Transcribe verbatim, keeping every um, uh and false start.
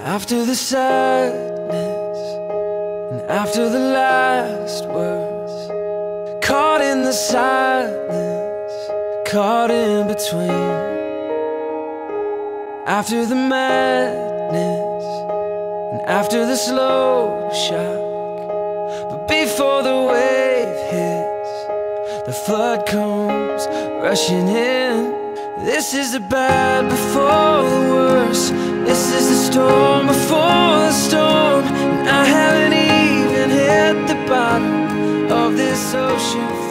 After the sadness and after the last words, caught in the silence, caught in between. After the madness and after the slow shock, but before the wave hits, the flood comes rushing in. This is the bad before the worst. This is the storm before the storm. And I haven't even hit the bottom of this ocean.